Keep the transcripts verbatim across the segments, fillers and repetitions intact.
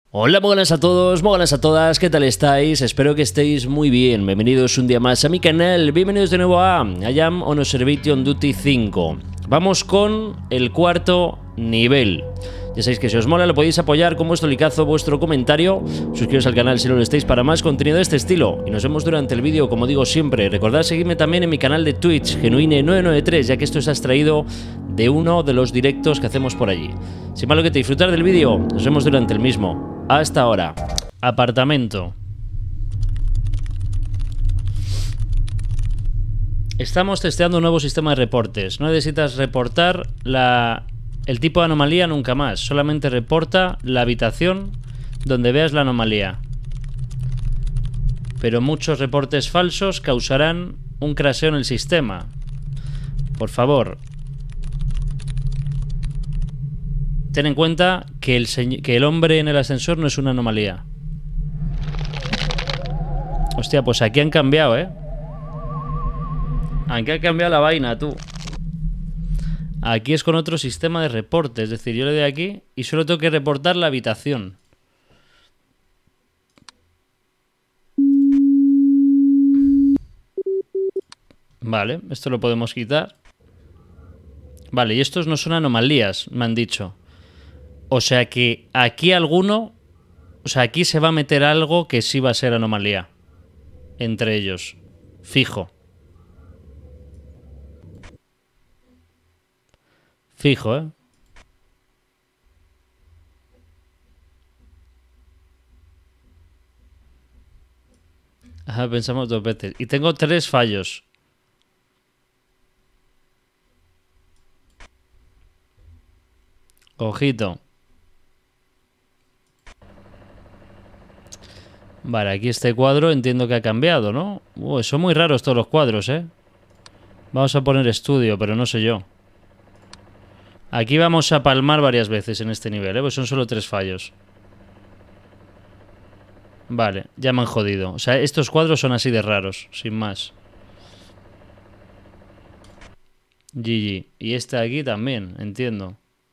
Hola, muy buenas a todos, muy buenas a todas, ¿qué tal estáis? Espero que estéis muy bien, bienvenidos un día más a mi canal, bienvenidos de nuevo a I Am on Observation Duty cinco. Vamos con el cuarto nivel. Ya sabéis que si os mola lo podéis apoyar con vuestro likeazo, vuestro comentario, suscribiros al canal si no lo estáis para más contenido de este estilo. Y nos vemos durante el vídeo, como digo siempre. Recordad seguirme también en mi canal de Twitch, Genuine nueve nueve tres, ya que esto se ha extraído de uno de los directos que hacemos por allí. Sin más lo que te disfrutar del vídeo, nos vemos durante el mismo. Hasta ahora. Apartamento. Estamos testeando un nuevo sistema de reportes. No necesitas reportar la, el tipo de anomalía nunca más. Solamente reporta la habitación donde veas la anomalía. Pero muchos reportes falsos causarán un crasheo en el sistema. Por favor, ten en cuenta que el, que el hombre en el ascensor no es una anomalía. Hostia, pues aquí han cambiado, ¿eh? Aquí ha cambiado la vaina, tú. Aquí es con otro sistema de reporte. Es decir, yo le doy aquí y solo tengo que reportar la habitación. Vale, esto lo podemos quitar. Vale, y estos no son anomalías, me han dicho. O sea que aquí alguno... O sea, aquí se va a meter algo que sí va a ser anomalía. Entre ellos. Fijo. Fijo, ¿eh? Ajá, pensamos dos veces. Y tengo tres fallos. Ojito. Vale, aquí este cuadro entiendo que ha cambiado, ¿no? Uy, son muy raros todos los cuadros, ¿eh? Vamos a poner estudio, pero no sé yo. Aquí vamos a palmar varias veces en este nivel, ¿eh? Pues son solo tres fallos. Vale, ya me han jodido. O sea, estos cuadros son así de raros, sin más. G G. Y este de aquí también, entiendo.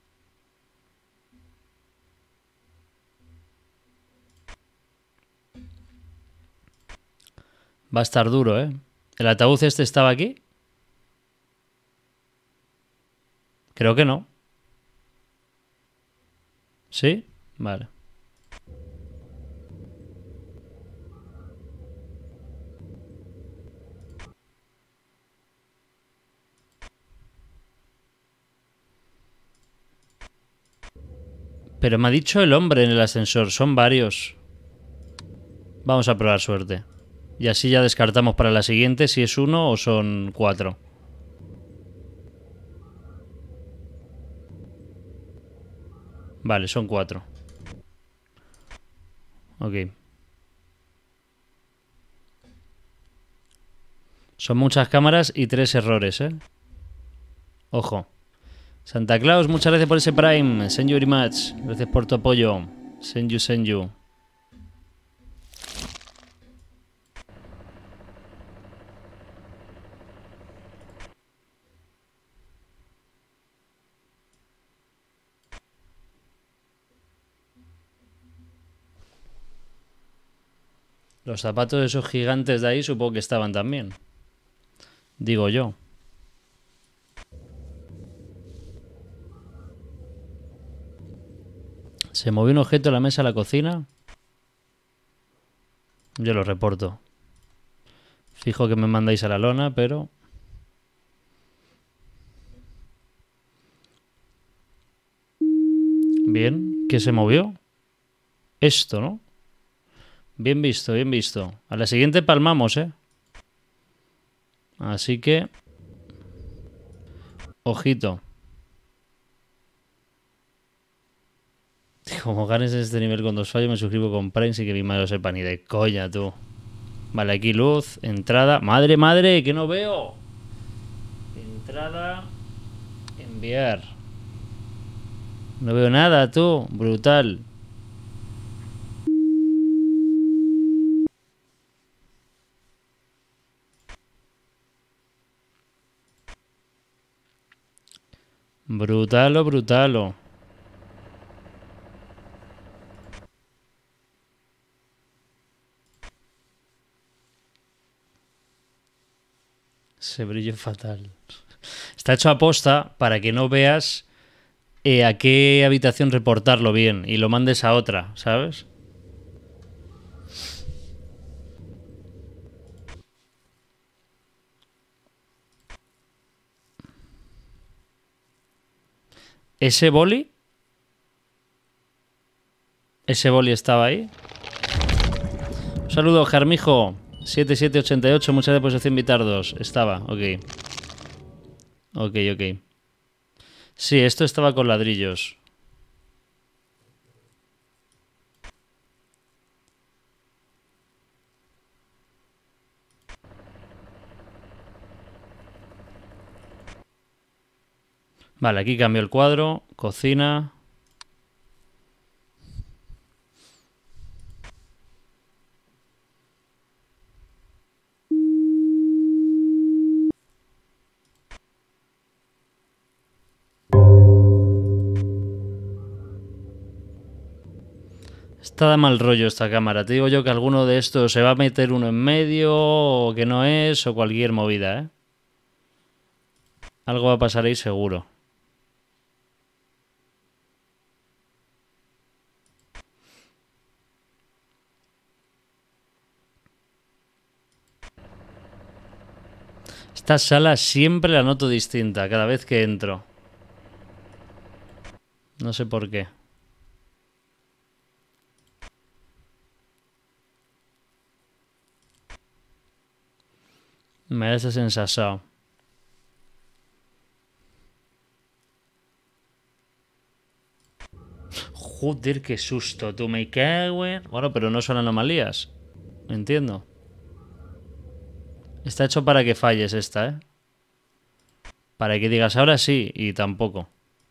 Va a estar duro, ¿eh? ¿El ataúd este estaba aquí? Creo que no. ¿Sí? Vale. Pero me ha dicho el hombre en el ascensor. Son varios. Vamos a probar suerte. Y así ya descartamos para la siguiente si es uno o son cuatro. Vale, son cuatro. Ok. Son muchas cámaras y tres errores, ¿eh? Ojo. Santa Claus, muchas gracias por ese Prime. Send you very much. Gracias por tu apoyo. Send you, send you. Los zapatos de esos gigantes de ahí supongo que estaban también. Digo yo. ¿Se movió un objeto en la mesa de la cocina? Yo lo reporto. Fijo que me mandáis a la lona, pero... Bien. ¿Qué se movió? Esto, ¿no? Bien visto, bien visto. A la siguiente palmamos, ¿eh? Así que... Ojito. Como ganes en este nivel con dos fallos, me suscribo con Prime sin que mi madre lo sepa ni de coña, tú. Vale, aquí luz, entrada. ¡Madre, madre! ¡Que no veo! Entrada. Enviar. No veo nada, tú. Brutal. Brutalo, brutalo. Ese brillo fatal. Está hecho a posta para que no veas eh, a qué habitación reportarlo bien y lo mandes a otra, ¿sabes? ¿Ese boli? ¿Ese boli estaba ahí? Un saludo, Jarmijo. siete siete ocho ocho, muchas gracias por cien bitardos. Estaba, ok. Ok, ok. Sí, esto estaba con ladrillos. Vale, aquí cambio el cuadro. Cocina. Está de mal rollo esta cámara. Te digo yo que alguno de estos se va a meter uno en medio o que no es o cualquier movida, ¿eh? Algo va a pasar ahí seguro. Esta sala siempre la noto distinta cada vez que entro. No sé por qué. Me da esa sensación. Joder, qué susto. Tú me cago en... Bueno, pero no son anomalías. Entiendo. Está hecho para que falles esta, ¿eh? Para que digas ahora sí y tampoco.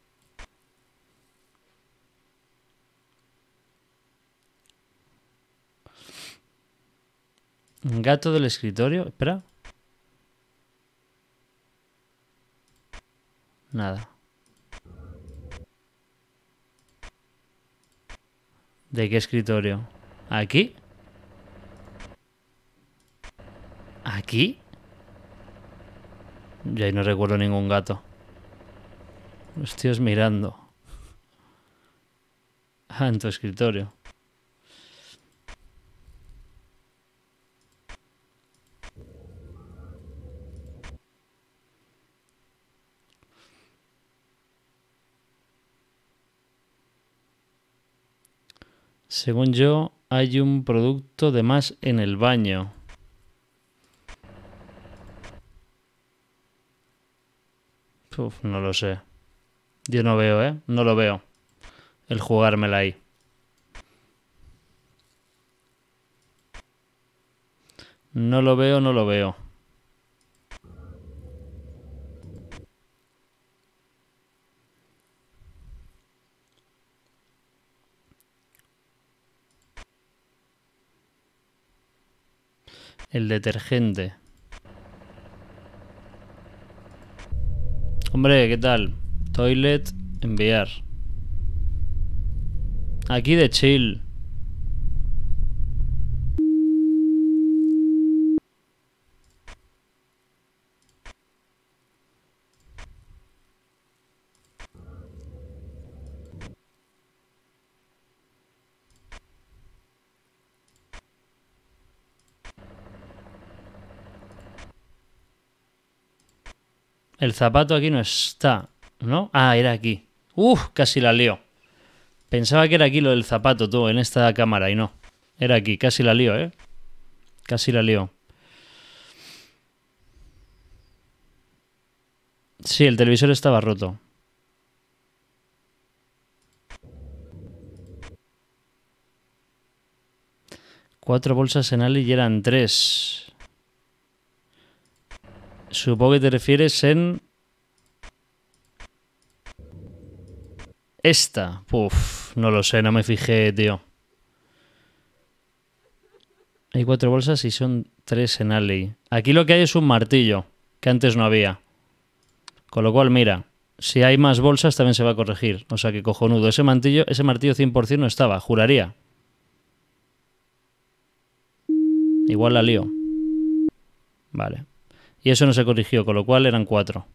Gato del escritorio. Espera. Nada. ¿De qué escritorio? ¿Aquí? ¿Aquí? Yo ahí no recuerdo ningún gato. Los tíos mirando. Ah, en tu escritorio. Según yo, hay un producto de más en el baño. Uf, no lo sé. Yo no veo, ¿eh? No lo veo. El jugármela ahí. No lo veo, no lo veo. El detergente. Hombre, ¿qué tal? Toilet, enviar. Aquí de chill. El zapato aquí no está, ¿no? Ah, era aquí. Uf, casi la lío. Pensaba que era aquí lo del zapato, tú, en esta cámara, y no. Era aquí, casi la lío, ¿eh? Casi la lío. Sí, el televisor estaba roto. Cuatro bolsas en Ali y eran tres. Supongo que te refieres en... Esta. Uf, no lo sé, no me fijé, tío. Hay cuatro bolsas y son tres en Ali. Aquí lo que hay es un martillo, que antes no había. Con lo cual, mira, si hay más bolsas también se va a corregir. O sea que cojonudo. Ese martillo, ese martillo cien por ciento no estaba, juraría. Igual la lío. Vale. Y eso no se corrigió, con lo cual eran cuatro.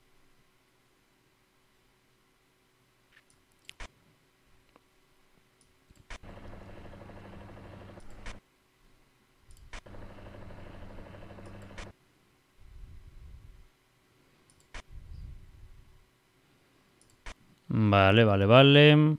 Vale, vale, vale.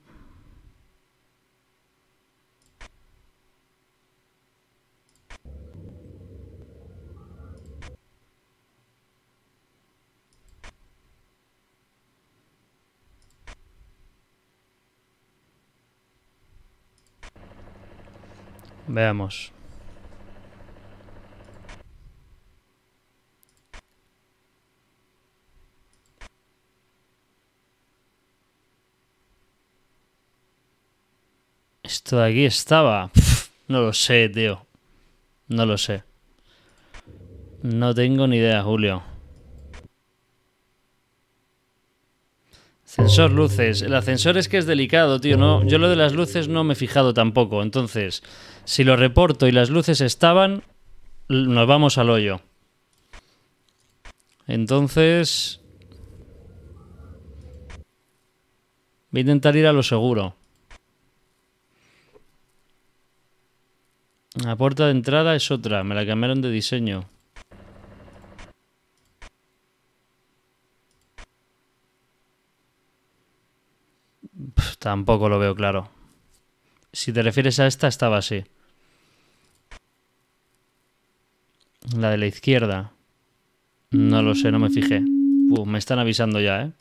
Veamos. Esto de aquí estaba. Pff, no lo sé, tío. No lo sé. No tengo ni idea, Julio. Ascensor, luces. El ascensor es que es delicado, tío. No, yo lo de las luces no me he fijado tampoco. Entonces, si lo reporto y las luces estaban, nos vamos al hoyo. Entonces, voy a intentar ir a lo seguro. La puerta de entrada es otra. Me la cambiaron de diseño. Pff, tampoco lo veo claro. Si te refieres a esta, estaba así. La de la izquierda. No lo sé, no me fijé. Uh, me están avisando ya, ¿eh?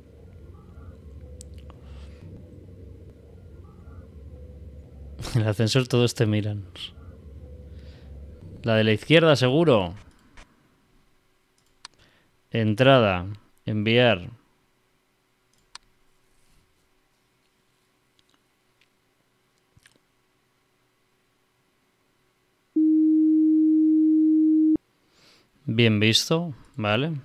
El ascensor todos te miran. La de la izquierda, seguro. Entrada. Enviar. Bien visto, vale.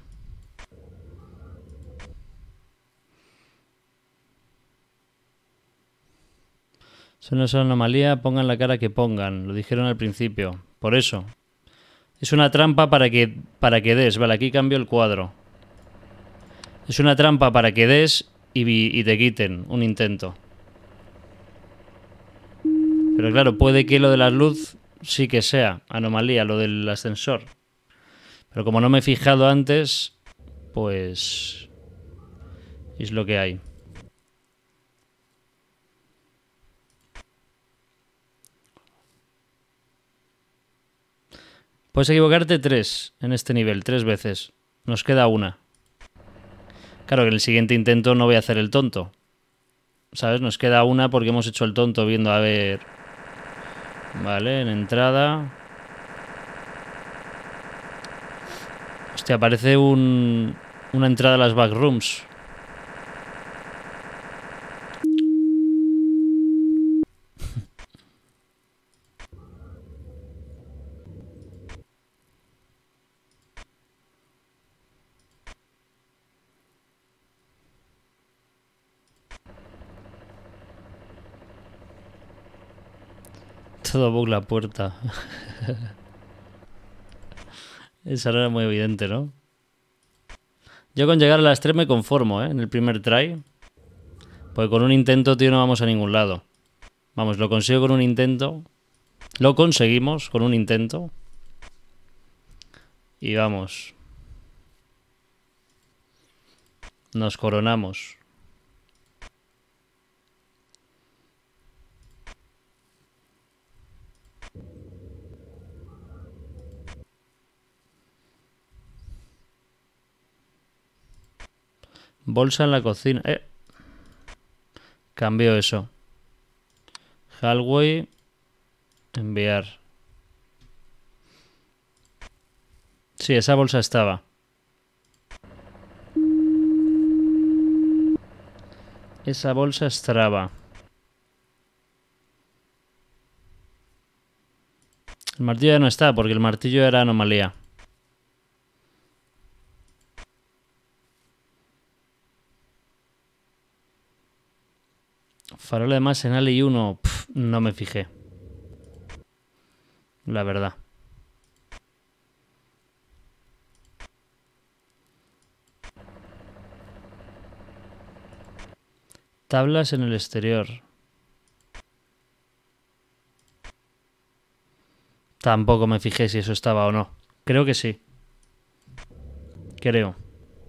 Eso no es una anomalía, pongan la cara que pongan. Lo dijeron al principio. Por eso. Es una trampa para que, para que des. Vale, aquí cambio el cuadro. Es una trampa para que des y, y te quiten un intento. Pero claro, puede que lo de la luz sí que sea anomalía, lo del ascensor. Pero como no me he fijado antes, pues es lo que hay. Puedes equivocarte tres en este nivel, tres veces. Nos queda una. Claro que en el siguiente intento no voy a hacer el tonto. ¿Sabes? Nos queda una porque hemos hecho el tonto viendo a ver... Vale, en entrada... Hostia, aparece un... una entrada a las backrooms. Todo bug la puerta. Esa no era muy evidente, ¿no? Yo con llegar a las tres me conformo, ¿eh? En el primer try. Porque con un intento, tío, no vamos a ningún lado. Vamos, lo consigo con un intento. Lo conseguimos con un intento. Y vamos. Nos coronamos. Bolsa en la cocina. Eh. Cambio eso. Hallway. Enviar. Sí, esa bolsa estaba. Esa bolsa estaba. El martillo ya no está, porque el martillo era anomalía. Farol además en Ali uno. Pff, no me fijé. La verdad. Tablas en el exterior. Tampoco me fijé si eso estaba o no. Creo que sí. Creo.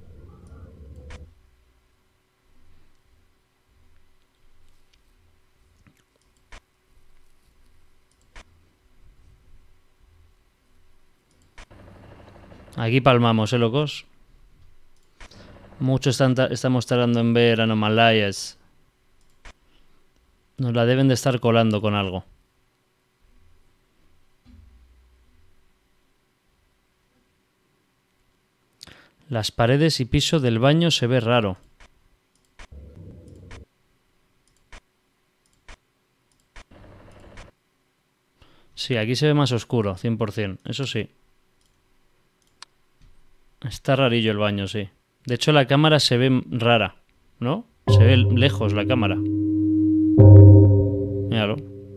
Aquí palmamos, ¿eh, locos? Muchos están ta estamos tardando en ver anomalías. Nos la deben de estar colando con algo. Las paredes y piso del baño se ve raro. Sí, aquí se ve más oscuro, cien por cien. Eso sí. Está rarillo el baño, sí. De hecho, la cámara se ve rara, ¿no? Se ve lejos la cámara. Míralo.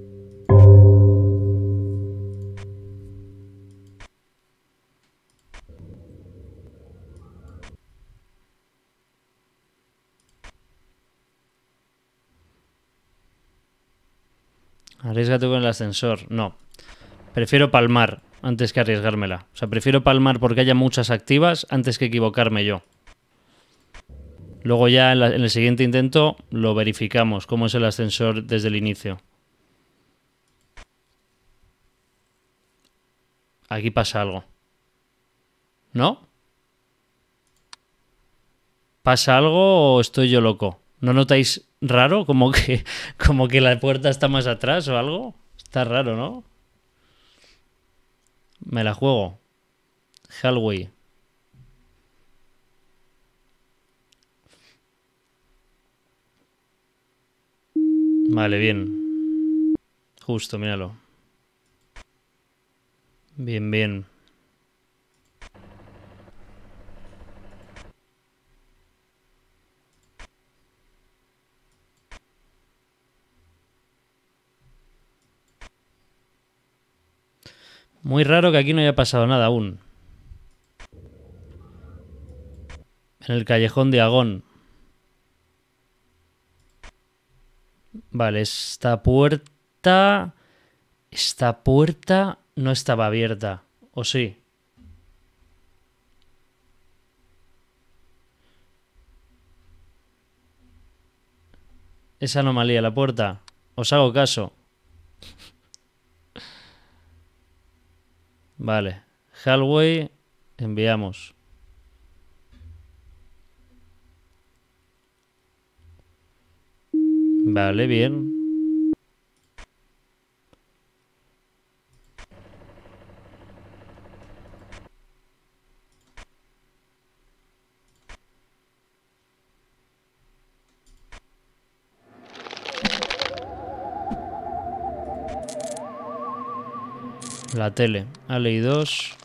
Arriesgate con el ascensor. No. Prefiero palmar antes que arriesgármela. O sea, prefiero palmar porque haya muchas activas antes que equivocarme yo. Luego ya en, la, en el siguiente intento lo verificamos, cómo es el ascensor desde el inicio. Aquí pasa algo. ¿No? ¿Pasa algo o estoy yo loco? ¿No notáis raro? Como que, como que la puerta está más atrás o algo. Está raro, ¿no? Me la juego. Hallway. Vale, bien. Justo, míralo. Bien, bien. Muy raro que aquí no haya pasado nada aún. En el callejón de Agón. Vale, esta puerta... Esta puerta no estaba abierta. ¿O sí? Es anomalía la puerta. Os hago caso. Vale. Hallway. Enviamos. Vale, bien. La tele. Ha leído dos.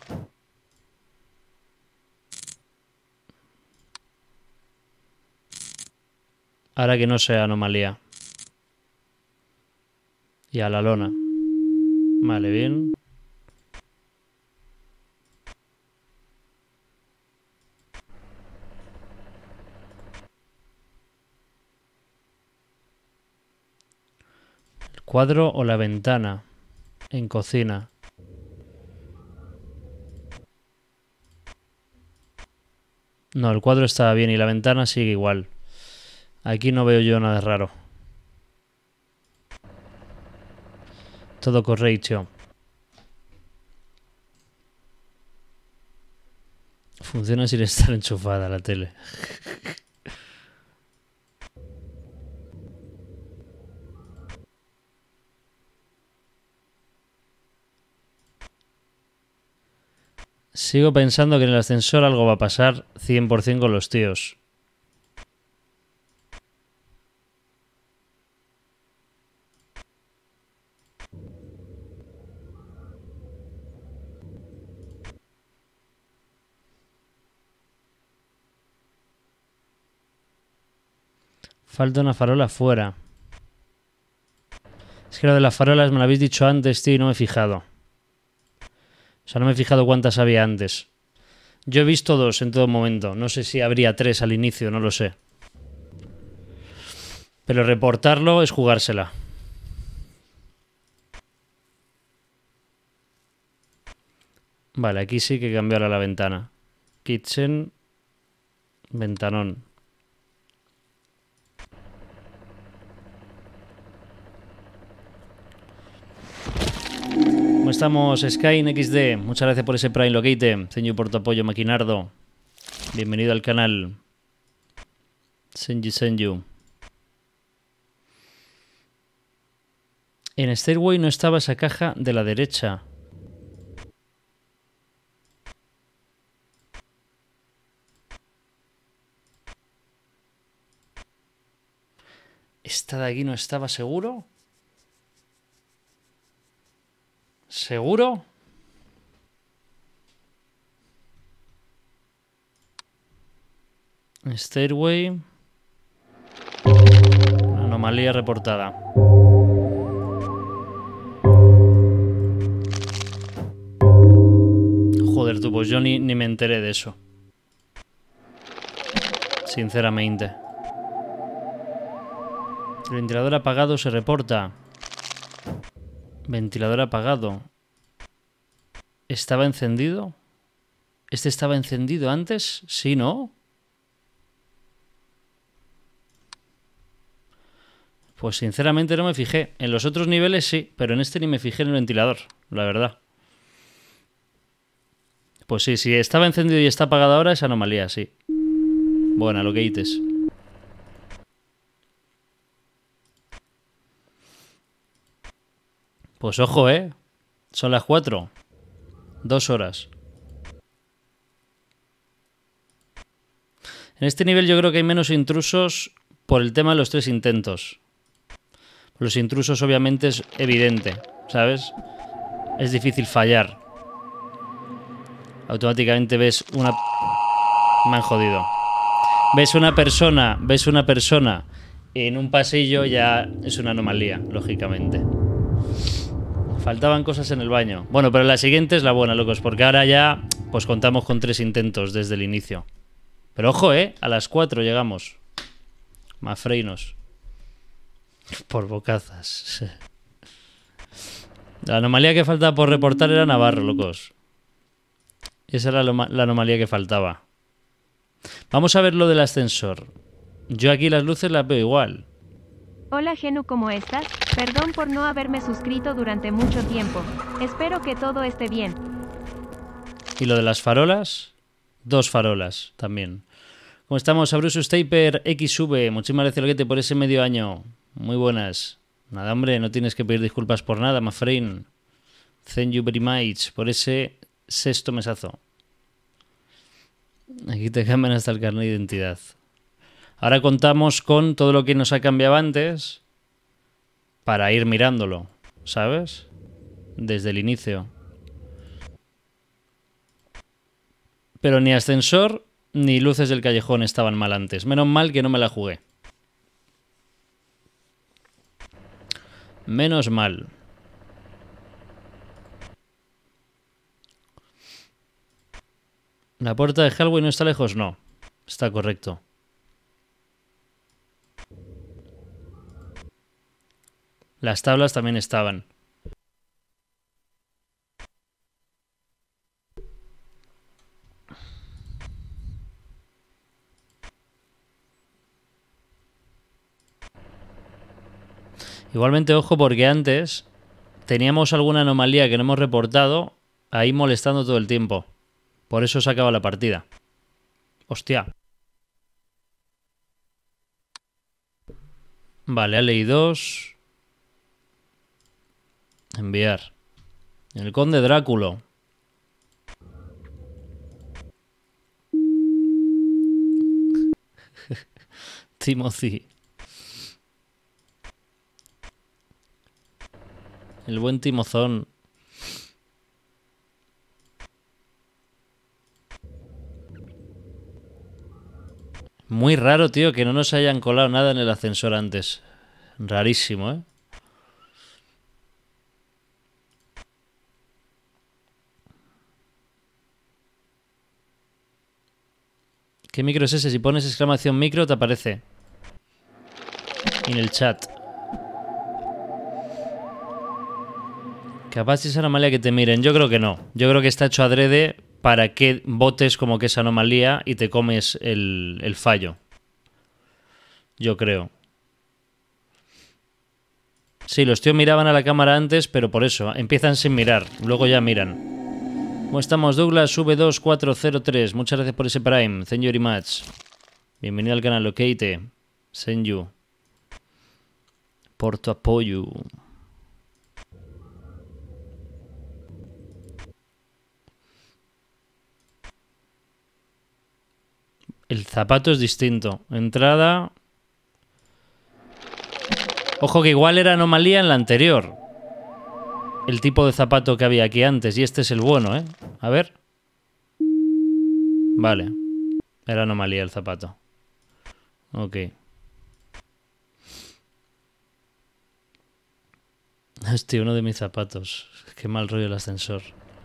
Ahora que no sea anomalía. Y a la lona. Vale, bien. El cuadro o la ventana. En cocina. No, el cuadro estaba bien y la ventana sigue igual. Aquí no veo yo nada raro. Todo correcto. Funciona sin estar enchufada la tele. Sigo pensando que en el ascensor algo va a pasar cien por cien con los tíos. Falta una farola afuera. Es que lo de las farolas me lo habéis dicho antes, tío, y no me he fijado. O sea, no me he fijado cuántas había antes. Yo he visto dos en todo momento. No sé si habría tres al inicio, no lo sé. Pero reportarlo es jugársela. Vale, aquí sí que cambió ahora la ventana. Kitchen, ventanón. ¿Cómo estamos, Skyne equis de? Muchas gracias por ese Prime Locate. Thank you por tu apoyo, Maquinardo. Bienvenido al canal. Senju Senju. En Stairway no estaba esa caja de la derecha. ¿Esta de aquí no estaba seguro? ¿Seguro? Stairway. Anomalía reportada. Joder, tú, pues yo ni, ni me enteré de eso. Sinceramente. El ventilador apagado se reporta. Ventilador apagado. ¿Estaba encendido? ¿Este estaba encendido antes? Sí, ¿no? Pues sinceramente no me fijé. En los otros niveles sí, pero en este ni me fijé en el ventilador, la verdad. Pues sí, si estaba encendido y está apagado ahora es anomalía, sí. Bueno, lo que dices. Pues ojo, ¿eh? Son las cuatro. Dos horas. En este nivel yo creo que hay menos intrusos por el tema de los tres intentos. Los intrusos obviamente es evidente, ¿sabes? Es difícil fallar. Automáticamente ves una... Me han jodido. Ves una persona, ves una persona en un pasillo, ya es una anomalía, lógicamente. Faltaban cosas en el baño. Bueno, pero la siguiente es la buena, locos, porque ahora ya pues contamos con tres intentos desde el inicio. Pero ojo, ¿eh? A las cuatro llegamos. Más freinos. Por bocazas. La anomalía que faltaba por reportar era Navarro, locos. Esa era la anomalía que faltaba. Vamos a ver lo del ascensor. Yo aquí las luces las veo igual. Hola Genu, ¿cómo estás? Perdón por no haberme suscrito durante mucho tiempo. Espero que todo esté bien. ¿Y lo de las farolas? Dos farolas también. ¿Cómo estamos? Abrusus Taper equis ve. Muchísimas gracias, Loquete, por ese medio año. Muy buenas. Nada, hombre, no tienes que pedir disculpas por nada, Mafrein. Thank you very much por ese sexto mesazo. Aquí te cambian hasta el carnet de identidad. Ahora contamos con todo lo que nos ha cambiado antes para ir mirándolo, ¿sabes? Desde el inicio. Pero ni ascensor ni luces del callejón estaban mal antes. Menos mal que no me la jugué. Menos mal. ¿La puerta de Hallway no está lejos? No. Está correcto. Las tablas también estaban. Igualmente, ojo, porque antes teníamos alguna anomalía que no hemos reportado ahí molestando todo el tiempo. Por eso se acaba la partida. Hostia. Vale, ha leído dos. Enviar. El conde Dráculo. Timothy. El buen Timozón. Muy raro, tío, que no nos hayan colado nada en el ascensor antes. Rarísimo, ¿eh? ¿Qué micro es ese? Si pones exclamación micro te aparece. en el chat. Capaz es anomalía que te miren. Yo creo que no. Yo creo que está hecho adrede para que votes como que es anomalía y te comes el, el fallo. Yo creo. Sí, los tíos miraban a la cámara antes, pero por eso. Empiezan sin mirar. Luego ya miran. ¿Cómo estamos, Douglas? V dos cuatro cero tres. Muchas gracias por ese Prime. Thank you very much. Bienvenido al canal, Okate. Thank you. Por tu apoyo. El zapato es distinto. Entrada. Ojo que igual era anomalía en la anterior. El tipo de zapato que había aquí antes. Y este es el bueno, ¿eh? A ver. Vale. Era anomalía el zapato. Ok. Hostia, uno de mis zapatos. Qué mal rollo el ascensor.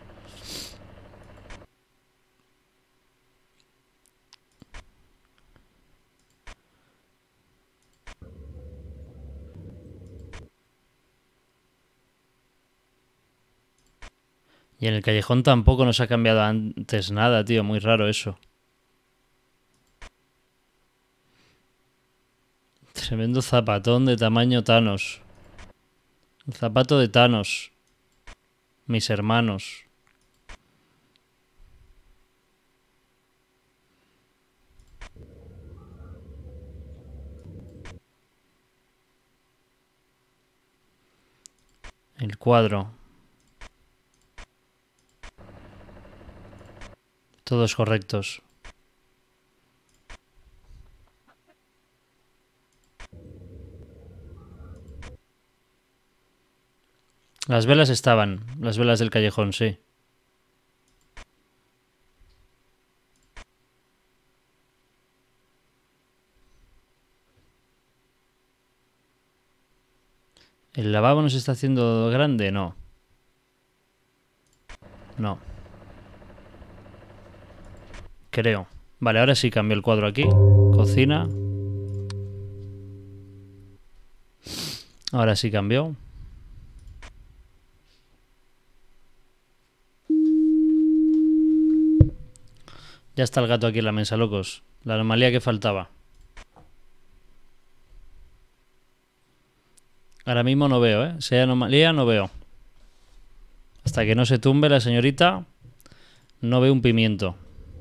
Y en el callejón tampoco nos ha cambiado antes nada, tío. Muy raro eso. Tremendo zapatón de tamaño Thanos. El zapato de Thanos. Mis hermanos. El cuadro. Todos correctos. Las velas estaban. Las velas del callejón, sí. ¿El lavabo nos está haciendo grande? No. No. Creo. Vale, ahora sí cambio el cuadro aquí. Cocina. Ahora sí cambió. Ya está el gato aquí en la mesa, locos. La anomalía que faltaba. Ahora mismo no veo, ¿eh? Si hay anomalía, no veo. Hasta que no se tumbe la señorita, no veo un pimiento.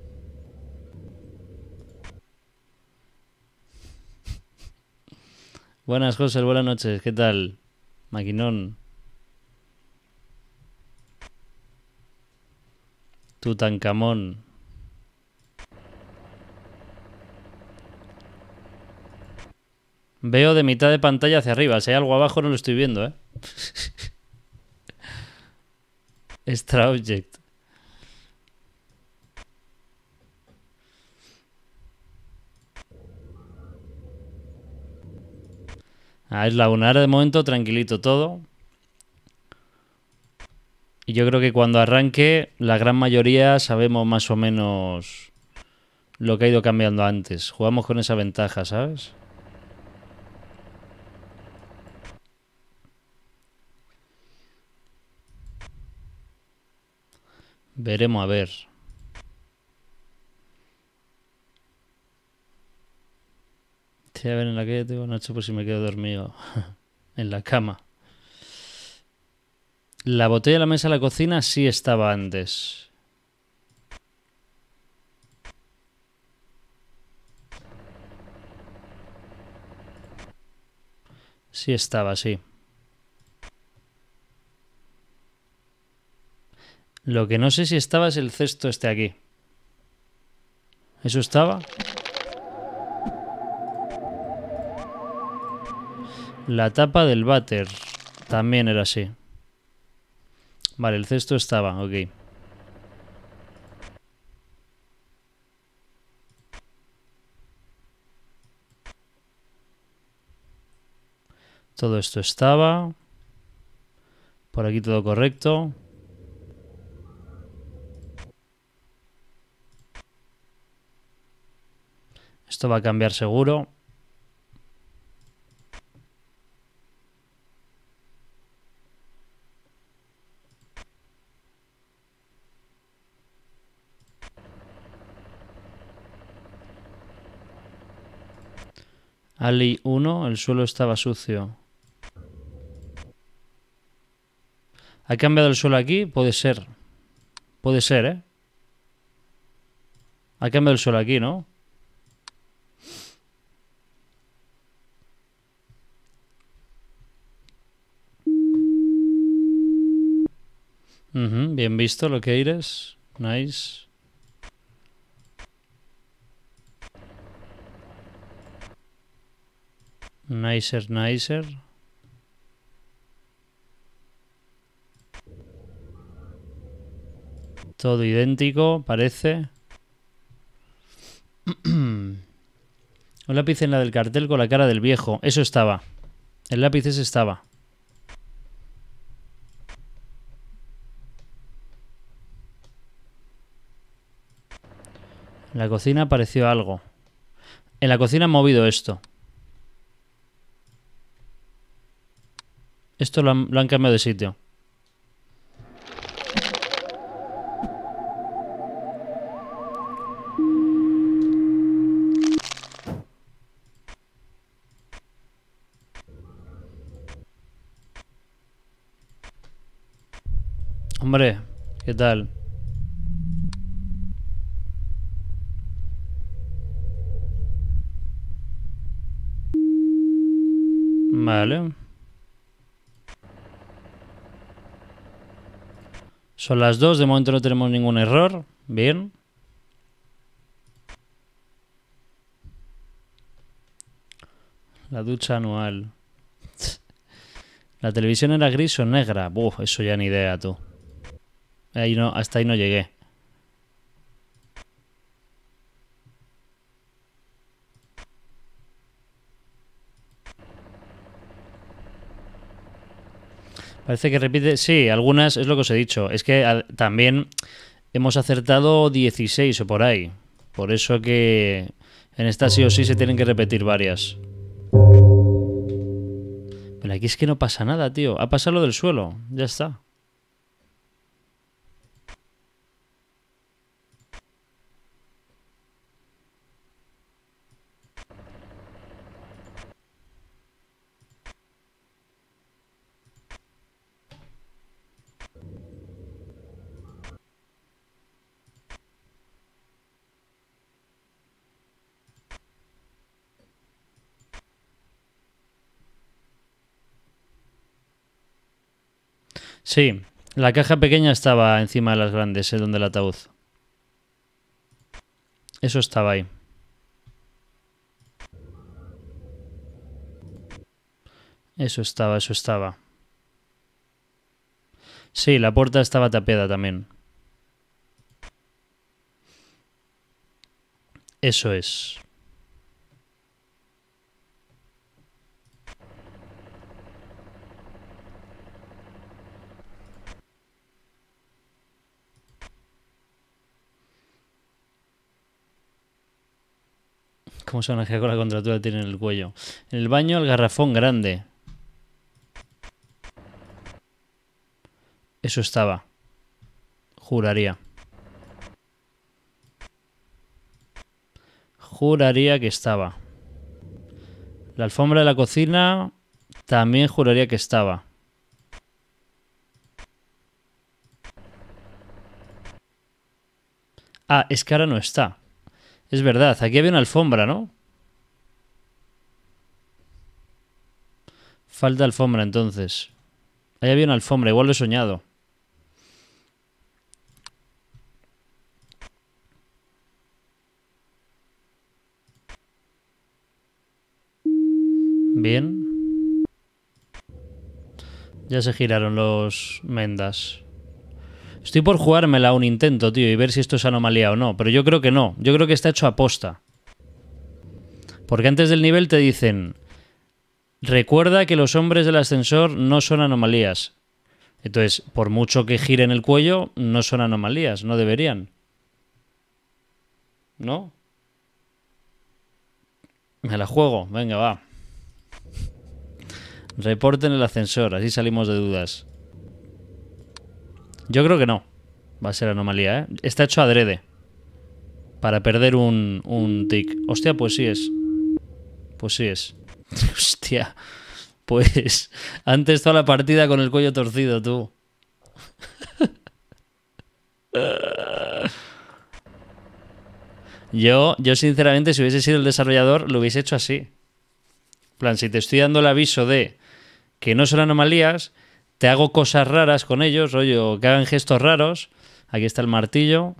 Buenas, José, buenas noches. ¿Qué tal? Maquinón. Tutankamón. Veo de mitad de pantalla hacia arriba. Si hay algo abajo no lo estoy viendo, ¿eh? Extra Object. Ah, es la una. Ahora de momento tranquilito todo. Y yo creo que cuando arranque, la gran mayoría sabemos más o menos lo que ha ido cambiando antes. Jugamos con esa ventaja, ¿sabes? Veremos a ver. Sí, a ver, en la que tengo noche por si me quedo dormido en la cama. La botella de la mesa de la cocina sí estaba antes. Sí estaba, sí. Lo que no sé si estaba es el cesto este aquí. ¿Eso estaba? La tapa del váter también era así. Vale, el cesto estaba, ok. Todo esto estaba. Por aquí todo correcto. Esto va a cambiar seguro. Ali uno, el suelo estaba sucio. ¿Ha cambiado el suelo aquí? Puede ser. Puede ser, ¿eh? Ha cambiado el suelo aquí, ¿no? Uh-huh, bien visto lo que eres. Nice. Nicer, nicer. Todo idéntico, parece. Un lápiz en la del cartel con la cara del viejo. Eso estaba. El lápiz ese estaba. En la cocina apareció algo. En la cocina han movido esto. Esto lo han, lo han cambiado de sitio. Hombre, ¿qué tal? Vale. Son las dos, de momento no tenemos ningún error. Bien. La ducha anual. ¿La televisión era gris o negra? Buf, eso ya ni idea, tú. Ahí no, hasta ahí no llegué. Parece que repite... Sí, algunas es lo que os he dicho. Es que a, también hemos acertado dieciséis o por ahí. Por eso que en esta sí o sí se tienen que repetir varias. Pero aquí es que no pasa nada, tío. Ha pasado lo del suelo. Ya está. Sí, la caja pequeña estaba encima de las grandes, ¿eh? Donde el ataúd. Eso estaba ahí. Eso estaba, eso estaba. Sí, la puerta estaba tapiada también. Eso es. ¿Cómo se maneja con la contratura que tiene en el cuello? En el baño el garrafón grande. Eso estaba. Juraría. Juraría que estaba. La alfombra de la cocina también juraría que estaba. Ah, es que ahora no está. Es verdad, aquí había una alfombra, ¿no? Falta alfombra, entonces. Ahí había una alfombra, igual lo he soñado. Bien. Ya se giraron los mendas. Estoy por jugármela a un intento, tío, y ver si esto es anomalía o no. Pero yo creo que no. Yo creo que está hecho a posta. Porque antes del nivel te dicen... Recuerda que los hombres del ascensor no son anomalías. Entonces, por mucho que giren el cuello, no son anomalías. No deberían. ¿No? Me la juego. Venga, va. Reporte en el ascensor. Así salimos de dudas. Yo creo que no. Va a ser anomalía, ¿eh? Está hecho adrede. Para perder un, un tic. Hostia, pues sí es. Pues sí es. Hostia. Pues antes toda la partida con el cuello torcido, tú. Yo, yo sinceramente, si hubiese sido el desarrollador, lo hubiese hecho así. En plan, si te estoy dando el aviso de que no son anomalías, te hago cosas raras con ellos, rollo, que hagan gestos raros. Aquí está el martillo.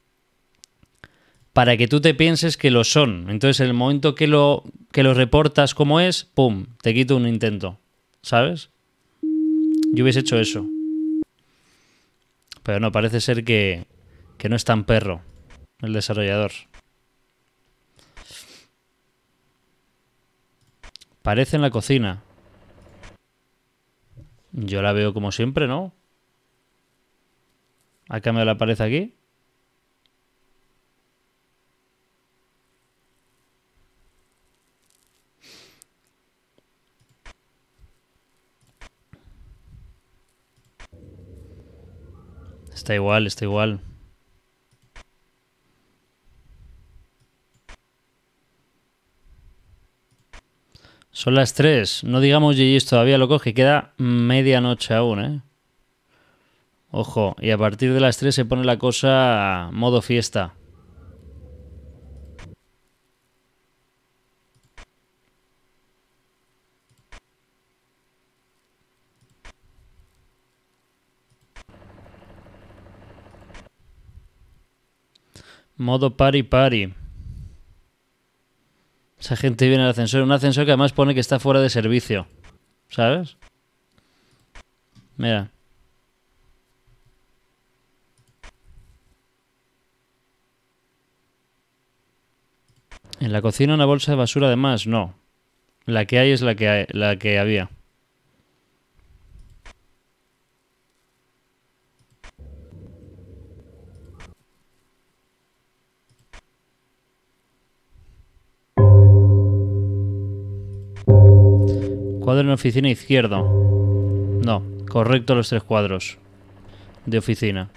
Para que tú te pienses que lo son. Entonces, en el momento que lo, que lo reportas como es, ¡pum!, te quito un intento. ¿Sabes? Yo hubiese hecho eso. Pero no, parece ser que, que no es tan perro el desarrollador. Parece en la cocina. Yo la veo como siempre, ¿no? ¿Ha cambiado la pared aquí? Está igual, está igual. Son las tres. No digamos G G's todavía, loco, que queda medianoche aún, ¿eh? Ojo, y a partir de las tres se pone la cosa modo fiesta. Modo party party. Esa gente viene al ascensor. Un ascensor que además pone que está fuera de servicio. ¿Sabes? Mira. ¿En la cocina una bolsa de basura además? No. La que hay es la que, hay, la que había. Cuadro en oficina izquierdo. No, correcto los tres cuadros de oficina.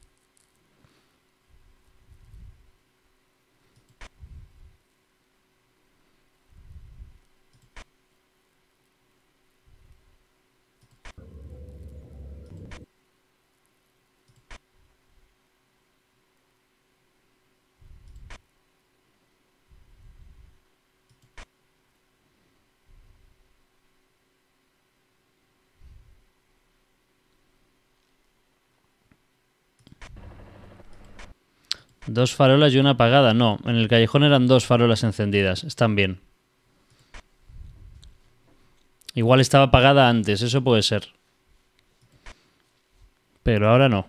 Dos farolas y una apagada. No, en el callejón eran dos farolas encendidas. Están bien. Igual estaba apagada antes, eso puede ser. Pero ahora no.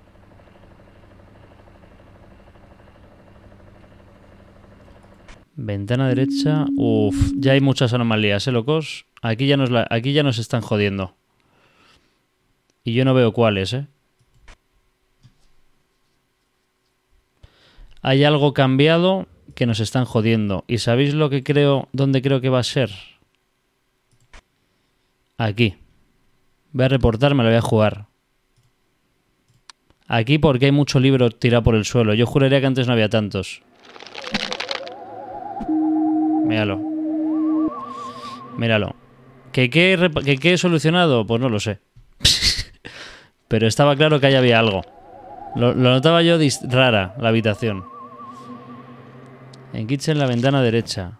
Ventana derecha. Uf, ya hay muchas anomalías, ¿eh, locos? Aquí ya nos, la, aquí ya nos están jodiendo. Y yo no veo cuáles, ¿eh? Hay algo cambiado que nos están jodiendo. ¿Y sabéis lo que creo, dónde creo que va a ser? Aquí. Voy a reportar, me lo voy a jugar. Aquí porque hay mucho libro tirado por el suelo. Yo juraría que antes no había tantos. Míralo. Míralo. ¿Que qué, que qué he solucionado? Pues no lo sé. Pero estaba claro que ahí había algo. Lo, lo notaba yo rara, la habitación. En kitchen, la ventana derecha.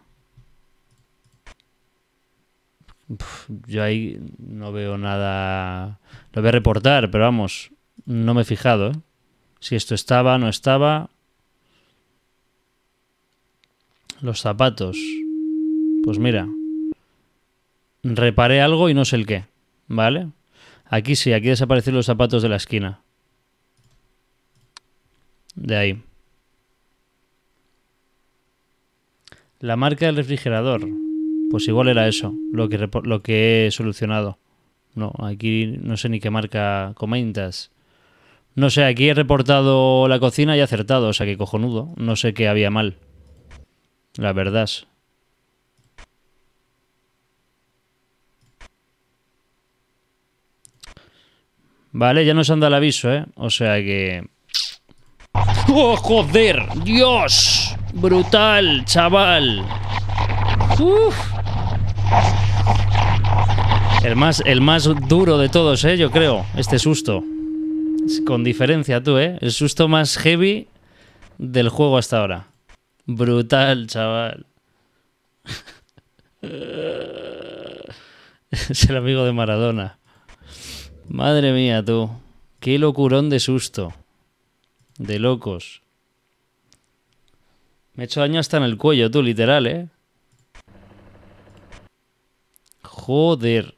Uf, yo ahí no veo nada. Lo voy a reportar, pero vamos, no me he fijado, ¿eh? Si esto estaba, no estaba. Los zapatos. Pues mira. Reparé algo y no sé el qué. ¿Vale? Aquí sí, aquí desaparecieron los zapatos de la esquina. De ahí. La marca del refrigerador. Pues igual era eso, lo que, lo que he solucionado. No, aquí no sé ni qué marca comentas. No sé, aquí he reportado la cocina y he acertado, o sea que cojonudo. No sé qué había mal. La verdad. Vale, ya nos han dado el aviso, ¿eh? O sea que... ¡Oh, joder! ¡Dios! ¡Brutal, chaval! ¡Uf! El más, el más duro de todos, ¿eh? Yo creo, este susto. Con diferencia, tú, ¿eh? El susto más heavy del juego hasta ahora. Brutal, chaval. Es el amigo de Maradona. Madre mía, tú. Qué locurón de susto. De locos. Me he hecho daño hasta en el cuello, tú, literal, ¿eh? Joder.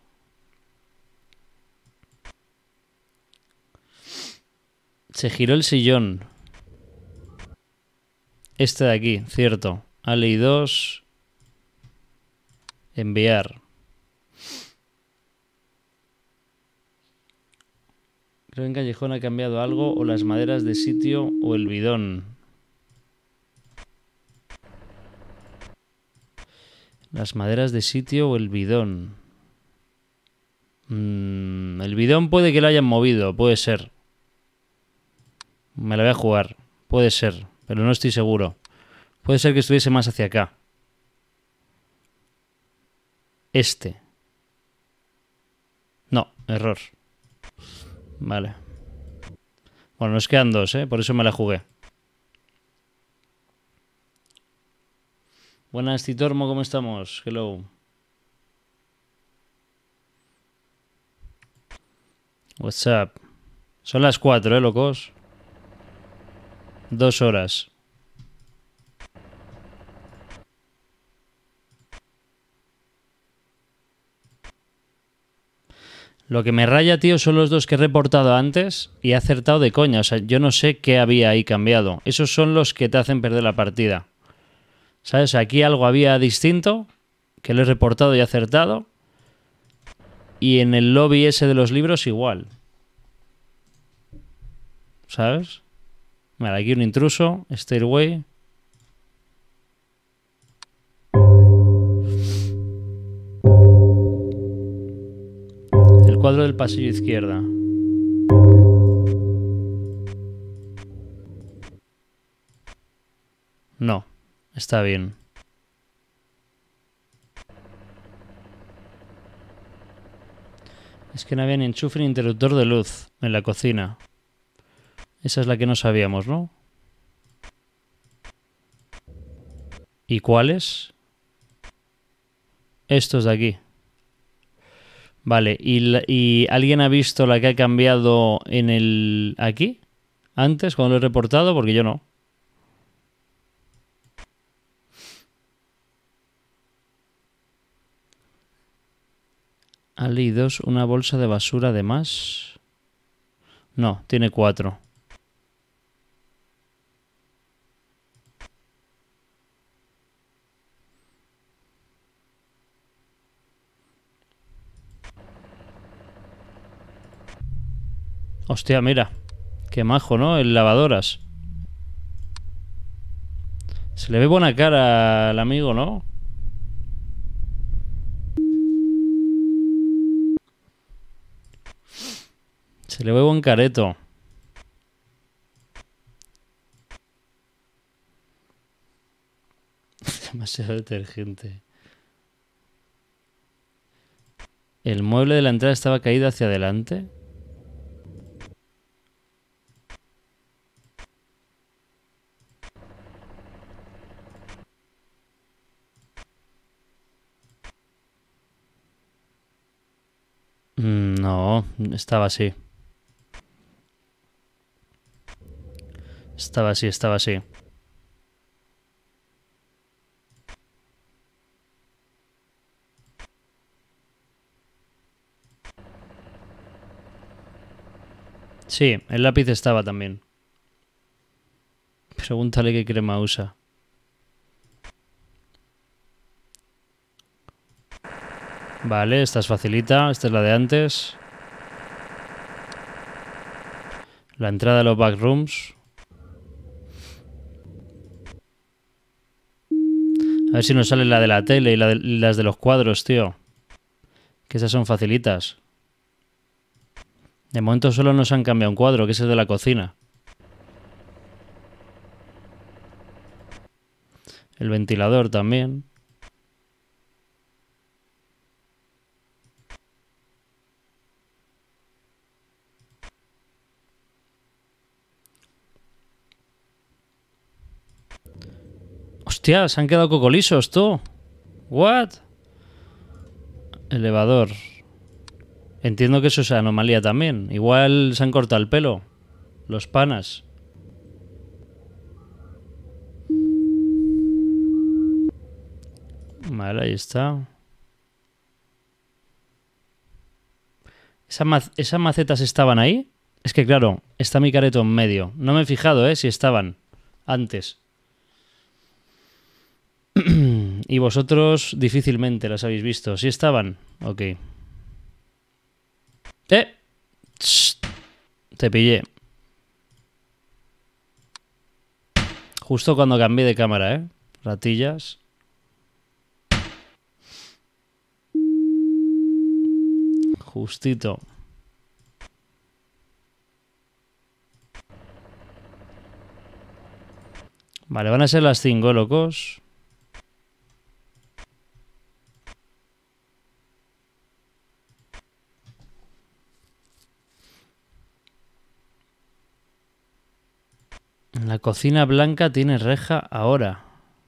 Se giró el sillón. Este de aquí, cierto. Ali dos. Enviar. Creo que en Callejón ha cambiado algo, o las maderas de sitio o el bidón. Las maderas de sitio o el bidón. Mm, el bidón puede que lo hayan movido, puede ser. Me la voy a jugar. Puede ser, pero no estoy seguro. Puede ser que estuviese más hacia acá. Este. No, error. Vale. Bueno, nos quedan dos, ¿eh? Por eso me la jugué. Buenas, Titormo, ¿cómo estamos? Hello. What's up? Son las cuatro, ¿eh, locos? Dos horas. Lo que me raya, tío, son los dos que he reportado antes y he acertado de coña. O sea, yo no sé qué había ahí cambiado. Esos son los que te hacen perder la partida. ¿Sabes? Aquí algo había distinto, que lo he reportado y acertado. Y en el lobby ese de los libros igual. ¿Sabes? Vale, aquí un intruso. Stairway. El cuadro del pasillo izquierda. No, está bien. Es que no había ni enchufe ni interruptor de luz en la cocina. Esa es la que no sabíamos, ¿no? ¿Y cuáles? Estos de aquí. Vale, ¿y, la, ¿y alguien ha visto la que ha cambiado en el... aquí? Antes, cuando lo he reportado, porque yo no. Ali dos, una bolsa de basura de más. No, tiene cuatro. Hostia, mira. Qué majo, ¿no? El lavadoras. Se le ve buena cara al amigo, ¿no? Se le ve buen careto. Demasiado detergente. El mueble de la entrada estaba caído hacia adelante. No, estaba así. Estaba así, estaba así. Sí, el lápiz estaba también. Pregúntale qué crema usa. Vale, esta es facilita. Esta es la de antes. La entrada de los backrooms. A ver si nos sale la de la tele y la de, las de los cuadros, tío. Que esas son facilitas. De momento solo nos han cambiado un cuadro, que es el de la cocina. El ventilador también. Hostia, se han quedado cocolisos, tú. What? Elevador. Entiendo que eso es anomalía también. Igual se han cortado el pelo. Los panas. Vale, ahí está. ¿Esa ma- ¿Esas macetas estaban ahí? Es que claro, está mi careto en medio. No me he fijado, ¿eh? Si estaban antes. Y vosotros difícilmente las habéis visto. ¿Sí estaban? Ok. ¡Eh! Tss, te pillé. Justo cuando cambié de cámara, ¿eh? Ratillas. Justito. Vale, van a ser las cinco, locos. La cocina blanca tiene reja ahora.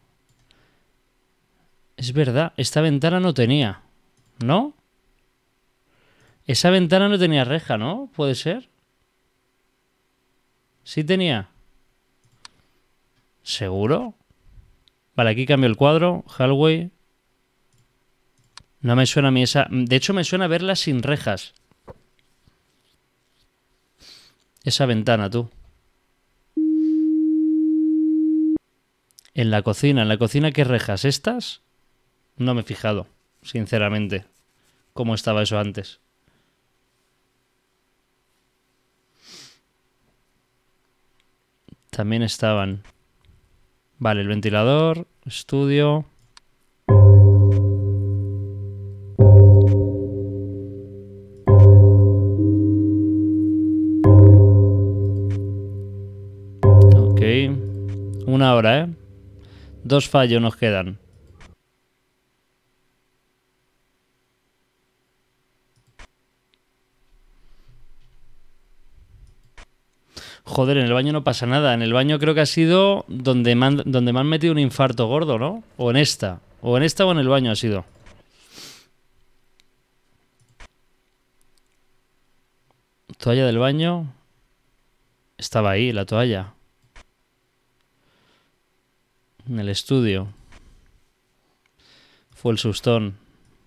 Es verdad, esta ventana no tenía, ¿no? Esa ventana no tenía reja, ¿no? ¿Puede ser? ¿Sí tenía? ¿Seguro? Vale, aquí cambio el cuadro. Hallway. No me suena a mí esa... De hecho, me suena verla sin rejas. Esa ventana, tú. En la cocina. ¿En la cocina qué rejas? ¿Estas? No me he fijado, sinceramente, cómo estaba eso antes. También estaban. Vale, el ventilador, estudio. Ok. Una hora, ¿eh? Dos fallos nos quedan. Joder, en el baño no pasa nada. En el baño creo que ha sido donde me han, donde me han metido un infarto gordo, ¿no? O en esta. O en esta o en el baño ha sido. Toalla del baño. Estaba ahí, la toalla. En el estudio. Fue el sustón.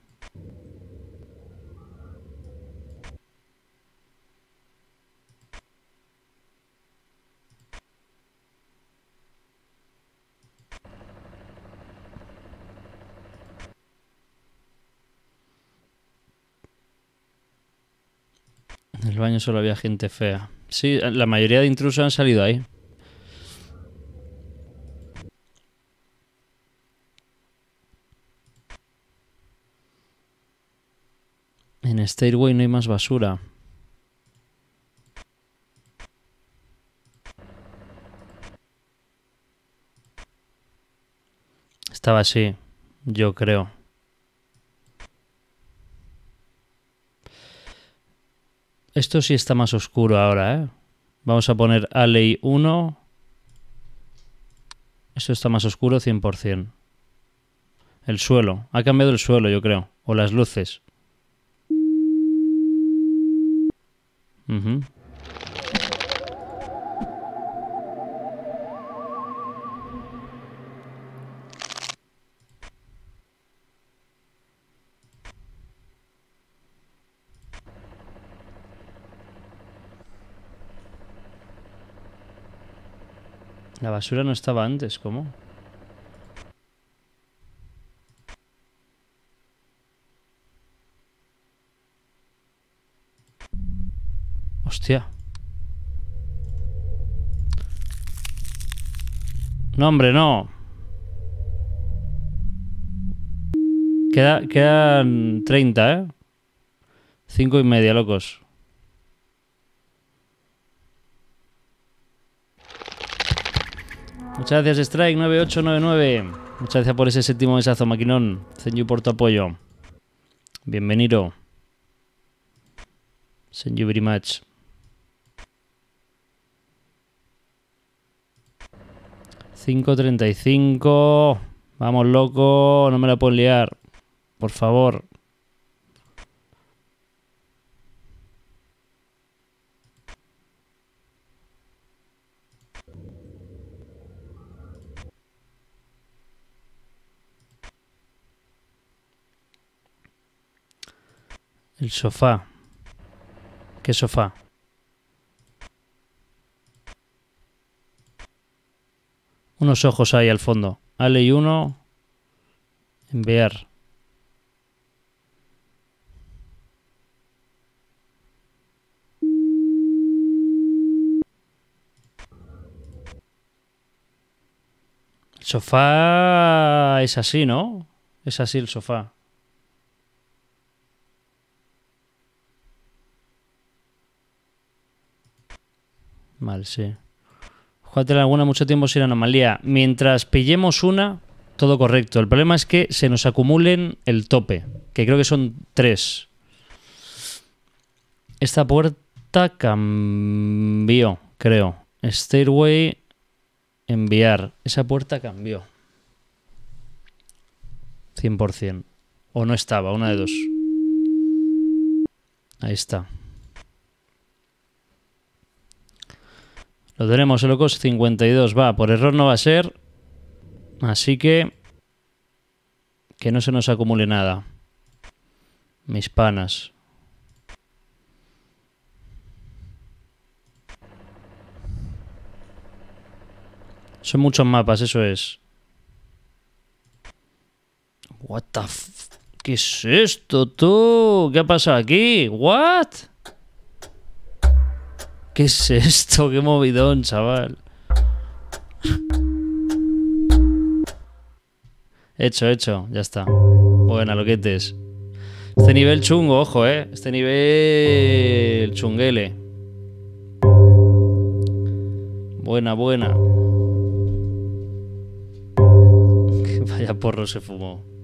En el baño solo había gente fea. Sí, la mayoría de intrusos han salido ahí. En Stairway no hay más basura. Estaba así, yo creo. Esto sí está más oscuro ahora, ¿eh? Vamos a poner Alley uno. Esto está más oscuro cien por cien. El suelo. Ha cambiado el suelo, yo creo. O las luces. Uh-huh. La basura no estaba antes, ¿cómo? Hostia. No, hombre, no. Queda, quedan treinta, ¿eh? Cinco y media, locos. Muchas gracias, Strike nueve ocho nueve nueve. Muchas gracias por ese séptimo besazo, maquinón. Thank you por tu apoyo. Bienvenido. Thank you very much. cinco treinta y cinco. Vamos, loco. No me la puedo liar. Por favor. El sofá. ¿Qué sofá? Unos ojos ahí al fondo. Ale y uno. Enviar. El sofá es así, ¿no? Es así el sofá. Vale, sí. Júgatela alguna mucho tiempo sin anomalía. Mientras pillemos una, todo correcto. El problema es que se nos acumulen el tope, que creo que son tres. Esta puerta cambió, creo. Stairway, enviar. Esa puerta cambió. cien por cien. O no estaba, una de dos. Ahí está. Lo tenemos, el locos cincuenta y dos. Va, por error no va a ser. Así que... que no se nos acumule nada. Mis panas. Son muchos mapas, eso es. What the f... ¿Qué es esto, tú? ¿Qué ha pasado aquí? What? ¿Qué es esto? Qué movidón, chaval. Hecho, hecho, ya está. Buena, loquetes. Este nivel chungo, ojo, eh. Este nivel chunguele. Buena, buena. Vaya porro se fumó.